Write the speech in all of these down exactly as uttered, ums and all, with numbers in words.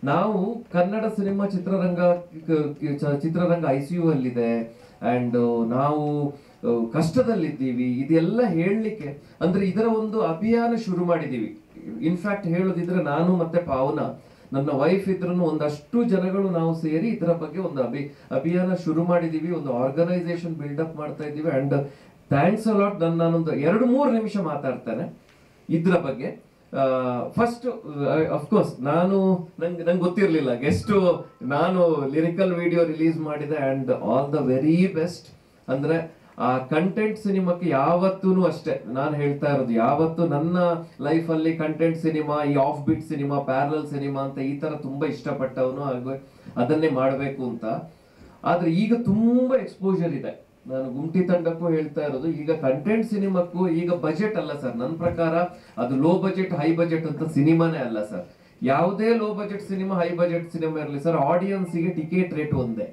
ನಾವು ಕನ್ನಡ ಸಿನಿಮಾ ಚಿತ್ರರಂಗ ಚಿತ್ರರಂಗ ಐ ಸಿ ಯು ಅಲ್ಲಿದೆ ಅಂಡ್ ನಾವು ಕಷ್ಟದಲ್ಲಿದ್ದೀವಿ ಇದೆಲ್ಲ ಹೇಳಲಿಕ್ಕೆ ಅಂದ್ರೆ ಇದರ ಒಂದು ಅಭಿಯಾನ ಶುರು ಮಾಡಿದೀವಿ. ಇನ್ಫ್ಯಾಕ್ಟ್ ಹೇಳೋದಿದ್ರೆ ನಾನು ಮತ್ತೆ ಪಾವನ ನನ್ನ ವೈಫ್ ಇದ್ರೂ ಒಂದಷ್ಟು ಜನಗಳು ನಾವು ಸೇರಿ ಇದರ ಬಗ್ಗೆ ಒಂದು ಅಭಿ ಅಭಿಯಾನ ಶುರು ಮಾಡಿದೀವಿ, ಒಂದು ಆರ್ಗನೈಸೇಷನ್ ಬಿಲ್ಡಪ್ ಮಾಡ್ತಾ ಇದ್ದೀವಿ. And thanks a lot. ನನ್ನ ನಾನೊಂದು ಎರಡು ಮೂರು ನಿಮಿಷ ಮಾತಾಡ್ತೇನೆ ಇದ್ರ ಬಗ್ಗೆ. ಫಸ್ಟ್ ಅಫ್ಕೋರ್ಸ್ ನಾನು ನಂಗೆ ನಂಗೆ ಗೊತ್ತಿರಲಿಲ್ಲ ಗೆಸ್ಟ್ ನಾನು ಲಿರಿಕಲ್ ವಿಡಿಯೋ ರಿಲೀಸ್ ಮಾಡಿದೆ and all the very best. ಅಂದ್ರೆ ಆ ಕಂಟೆಂಟ್ ಸಿನಿಮಾಕ್ಕೆ ಯಾವತ್ತೂ ಅಷ್ಟೇ ನಾನು ಹೇಳ್ತಾ ಇರೋದು, ಯಾವತ್ತು ನನ್ನ ಲೈಫಲ್ಲಿ ಕಂಟೆಂಟ್ ಸಿನಿಮಾ, ಈ off beat cinema, parallel cinema ಅಂತ ಈ ತರ ತುಂಬಾ ಇಷ್ಟಪಟ್ಟವನು, ಹಾಗೂ ಅದನ್ನೇ ಮಾಡಬೇಕು ಅಂತ. ಆದ್ರೆ ಈಗ ತುಂಬಾ ಎಕ್ಸ್ಪೋಜರ್ ಇದೆ. ನಾನು ಗುಮ್ಟಿ ತಂಡಕ್ಕೂ ಹೇಳ್ತಾ ಇರೋದು, ಈಗ ಕಂಟೆಂಟ್ ಸಿನಿಮಾಕ್ಕೂ ಈಗ ಬಜೆಟ್ ಅಲ್ಲ ಸರ್. ನನ್ನ ಪ್ರಕಾರ ಅದು ಲೋ ಬಜೆಟ್ ಹೈ ಬಜೆಟ್ ಅಂತ ಸಿನಿಮಾನೇ ಅಲ್ಲ ಸರ್. ಯಾವುದೇ low budget cinema high budget cinema ಇರಲಿ ಸರ್, ಆಡಿಯನ್ಸ್ಗೆ ಟಿಕೆಟ್ ರೇಟ್ ಒಂದೇ.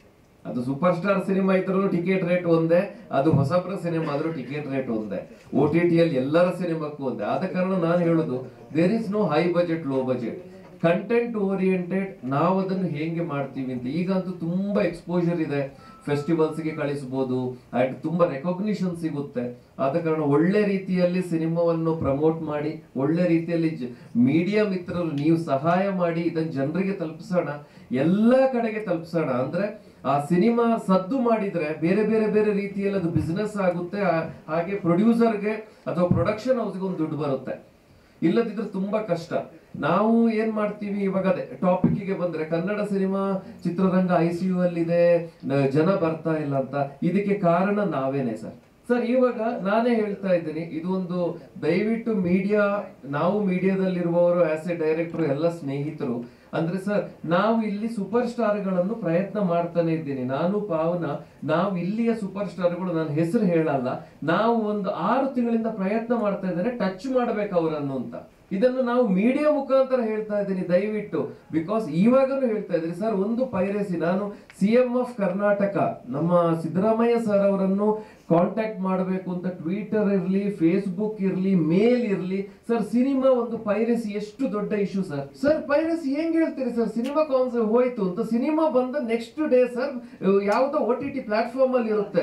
ಅದು ಸೂಪರ್ ಸ್ಟಾರ್ ಸಿನಿಮಾ ಇದ್ರೂ ಟಿಕೆಟ್ ರೇಟ್ ಒಂದೇ, ಅದು ಹೊಸಬ್ರ ಸಿನಿಮಾ ಆದ್ರೂ ಟಿಕೆಟ್ ರೇಟ್ ಒಂದೇ, ಓ ಟಿ ಟಿಯಲ್ಲಿ ಎಲ್ಲರ ಸಿನಿಮಾಕ್ಕೂ ಒಂದೇ. ಆದ ಕಾರಣ ನಾನು ಹೇಳುದು, there is no high budget low budget, content oriented ನಾವು ಅದನ್ನು ಹೇಗೆ ಮಾಡ್ತೀವಿ ಅಂತ. ಈಗಂತೂ ತುಂಬಾ ಎಕ್ಸ್ಪೋಜರ್ ಇದೆ, ಫೆಸ್ಟಿವಲ್ಸ್ಗೆ ಕಳಿಸಬಹುದು ಅಂಡ್ ತುಂಬಾ ರೆಕಾಗ್ನಿಷನ್ ಸಿಗುತ್ತೆ. ಆದ ಕಾರಣ ಒಳ್ಳೆ ರೀತಿಯಲ್ಲಿ ಸಿನಿಮಾವನ್ನು ಪ್ರಮೋಟ್ ಮಾಡಿ, ಒಳ್ಳೆ ರೀತಿಯಲ್ಲಿ ಮೀಡಿಯಾ ಮಿತ್ರರು ನೀವು ಸಹಾಯ ಮಾಡಿ ಇದನ್ನ ಜನರಿಗೆ ತಲುಪಿಸೋಣ, ಎಲ್ಲಾ ಕಡೆಗೆ ತಲುಪಿಸೋಣ. ಅಂದ್ರೆ ಆ ಸಿನಿಮಾ ಸದ್ದು ಮಾಡಿದ್ರೆ ಬೇರೆ ಬೇರೆ ಬೇರೆ ರೀತಿಯಲ್ಲಿ ಅದು ಬಿಸ್ನೆಸ್ ಆಗುತ್ತೆ, ಹಾಗೆ ಪ್ರೊಡ್ಯೂಸರ್ಗೆ ಅಥವಾ ಪ್ರೊಡಕ್ಷನ್ ಹೌಸ್ಗೆ ಒಂದು ದುಡ್ಡು ಬರುತ್ತೆ. ಇಲ್ಲದಿದ್ರೆ ತುಂಬಾ ಕಷ್ಟ. ನಾವು ಏನ್ ಮಾಡ್ತೀವಿ ಇವಾಗ, ಅದೇ ಟಾಪಿಕ್ಗೆ ಬಂದ್ರೆ ಕನ್ನಡ ಸಿನಿಮಾ ಚಿತ್ರರಂಗ ಐ ಸಿ ಯು ಅಲ್ಲಿದೆ, ಜನ ಬರ್ತಾ ಇಲ್ಲ ಅಂತ. ಇದಕ್ಕೆ ಕಾರಣ ನಾವೇನೆ ಸರ್. ಸರ್ ಇವಾಗ ನಾನೇ ಹೇಳ್ತಾ ಇದ್ದೀನಿ, ಇದು ಒಂದು ದಯವಿಟ್ಟು ಮೀಡಿಯಾ, ನಾವು ಮೀಡಿಯಾದಲ್ಲಿರುವವರು ಆಸ್ ಎ ಡೈರೆಕ್ಟರ್ ಎಲ್ಲ ಸ್ನೇಹಿತರು ಅಂದ್ರೆ ಸರ್, ನಾವು ಇಲ್ಲಿ ಸೂಪರ್ ಸ್ಟಾರ್ಗಳನ್ನು ಪ್ರಯತ್ನ ಮಾಡ್ತಾನೆ ಇದ್ದೀನಿ. ನಾನು ಪಾವನ, ನಾವು ಇಲ್ಲಿಯ ಸೂಪರ್ ಸ್ಟಾರ್ಗಳು, ನನ್ನ ಹೆಸರು ಹೇಳಲ್ಲ, ನಾವು ಒಂದು ಆರು ತಿಂಗಳಿಂದ ಪ್ರಯತ್ನ ಮಾಡ್ತಾ ಇದ್ದೇನೆ ಟಚ್ ಮಾಡ್ಬೇಕು ಅವರನ್ನು ಅಂತ. ಇದನ್ನು ನಾವು ಮೀಡಿಯಾ ಮುಖಾಂತರ ಹೇಳ್ತಾ ಇದ್ದೀನಿ ದಯವಿಟ್ಟು. ಬಿಕಾಸ್ ಇವಾಗಲೂ ಹೇಳ್ತಾ ಇದ್ದೀನಿ ಸರ್, ಒಂದು ಪೈರಸಿ, ನಾನು ಸಿ ಎಂ ಆಫ್ ಕರ್ನಾಟಕ ನಮ್ಮ ಸಿದ್ದರಾಮಯ್ಯ ಸರ್ ಅವರನ್ನು ಕಾಂಟ್ಯಾಕ್ಟ್ ಮಾಡಬೇಕು ಅಂತ ಟ್ವಿಟರ್ ಇರ್ಲಿ, ಫೇಸ್ಬುಕ್ ಇರ್ಲಿ, ಮೇಲ್ ಇರ್ಲಿ ಸರ್. ಸಿನಿಮಾ ಒಂದು ಪೈರಸಿ ಎಷ್ಟು ದೊಡ್ಡ ಇಶ್ಯೂ ಸರ್. ಸರ್ ಪೈರಸಿ ಹೆಂಗ್ ಹೇಳ್ತೀರಿ ಸರ್? ಸಿನಿಮಾ ಕಾನ್ಸೆಪ್ಟ್ ಹೋಯ್ತು ಅಂತ ಸಿನಿಮಾ ಬಂದ ನೆಕ್ಸ್ಟ್ ಡೇ ಸರ್ ಯಾವ್ದೋ ಓ ಟಿ ಟಿ ಪ್ಲಾಟ್ಫಾರ್ಮ್ ಅಲ್ಲಿ ಇರುತ್ತೆ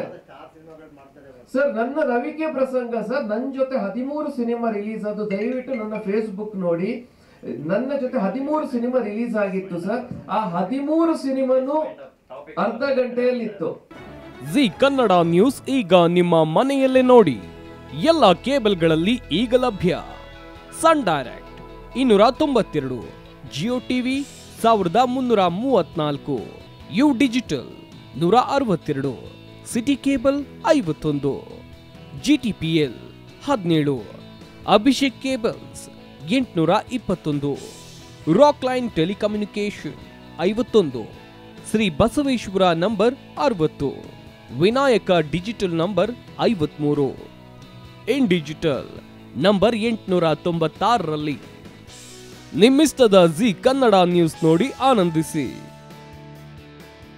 ಸರ್. ನನ್ನ ರವಿಕೆ ಪ್ರಸಂಗ ಸರ್, ನನ್ನ ಜೊತೆ ಹದಿಮೂರು ಸಿನಿಮಾ ರಿಲೀಸ್ ಆದ, ದಯವಿಟ್ಟು ನನ್ನ ಫೇಸ್ಬುಕ್ ನೋಡಿ. ನನ್ನ ಜೊತೆ ಹದಿಮೂರು ಸಿನಿಮಾ ರಿಲೀಸ್ ಆಗಿತ್ತು ಸರ್. ಆ ಹದಿಮೂರು ಸಿನಿಮಾನು ಅರ್ಧ ಗಂಟೆಯಲ್ಲಿತ್ತು. ಜಿ ಕನ್ನಡ ನ್ಯೂಸ್ ಈಗ ನಿಮ್ಮ ಮನೆಯಲ್ಲೇ ನೋಡಿ. ಎಲ್ಲ ಕೇಬಲ್ಗಳಲ್ಲಿ ಈಗ ಲಭ್ಯ. ಸನ್ ಡೈರೆಕ್ಟ್ ಇನ್ನೂರ ತೊಂಬತ್ತೆರಡು, ಜಿಯೋ ಟಿವಿ ಸಾವಿರದ ಮುನ್ನೂರ ಮೂವತ್ನಾಲ್ಕು, ಯು ಡಿಜಿಟಲ್ ನೂರ ಅರವತ್ತೆರಡು, ಸಿಟಿ ಕೇಬಲ್ ಐವತ್ತೊಂದು, ಜಿ ಟಿ ಪಿ ಎಲ್ ಹದಿನೇಳು, ಅಭಿಷೇಕ್ ಕೇಬಲ್ಸ್ ಎಂಟುನೂರ ಇಪ್ಪತ್ತೊಂದು, ರಾಕ್ ಲೈನ್ ಟೆಲಿಕಮ್ಯುನಿಕೇಶನ್ ಐವತ್ತೊಂದು, ಶ್ರೀ ಬಸವೇಶ್ವರ ನಂಬರ್ ಅರವತ್ತು, ವಿನಾಯಕ ಡಿಜಿಟಲ್ ನಂಬರ್ ಐವತ್ಮೂರು, ಇನ್ ಡಿಜಿಟಲ್ ನಂಬರ್ ಎಂಟುನೂರ ತೊಂಬತ್ತಾರರಲ್ಲಿ. ನಿಮ್ಮಿಸ್ತದ ಜಿ ಕನ್ನಡ ನ್ಯೂಸ್ ನೋಡಿ ಆನಂದಿಸಿ.